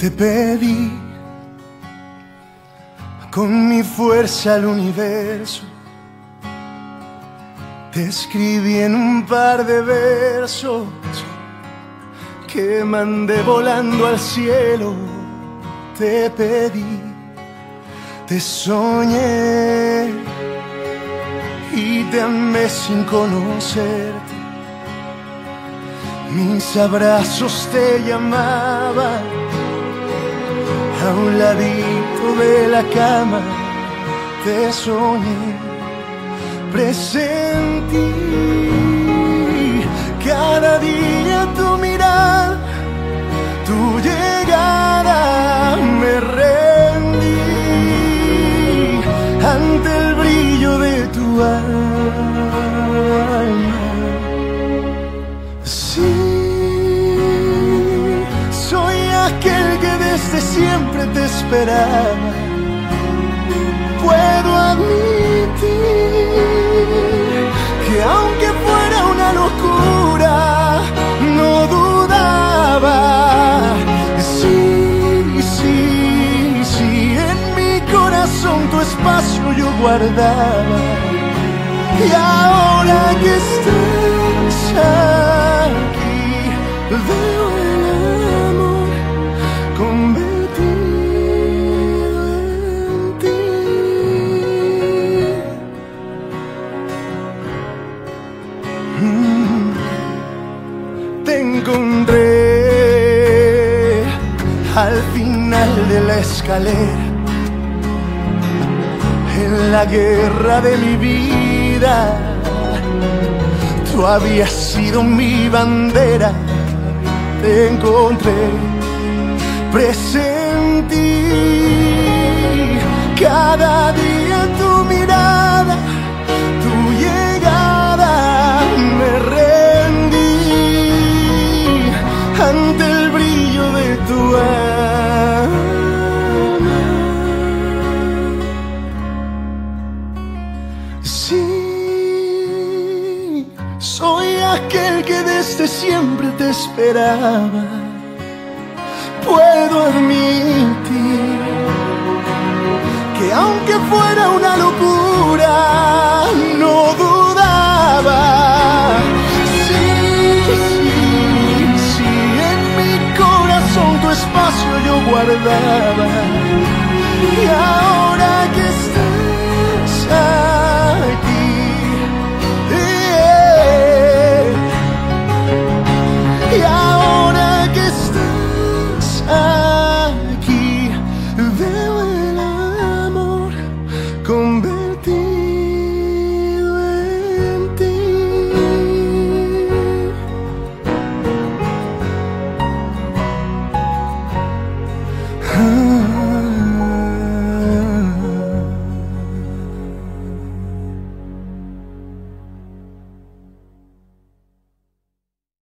Te pedí con mi fuerza al universo, te escribí en un par de versos que mandé volando al cielo. Te pedí, te soñé y te amé sin conocerte. Mis abrazos te llamaban a un ladito de la cama. Te soñé, presentí cada día tu mirada, tu llegada. Me rendí ante el brillo de tu alma. Sí, soy aquel que desde siempre te esperaba. Puedo admitir que aunque fuera una locura, no dudaba. Sí, sí, sí, en mi corazón tu espacio yo guardaba. Y ahora que estás aquí, veo el amor convertido en ti. Te encontré al final de la escalera, en la guerra de mi vida. Tú habías sido mi bandera. Te encontré, presentí cada día tu mirada, tu llegada. Me rendí ante el brillo de tu alma. Sí, soy aquel que desde siempre te esperaba. Puedo admitir que aunque fuera una locura, no dudaba. Sí, sí, sí, en mi corazón tu espacio yo guardaba.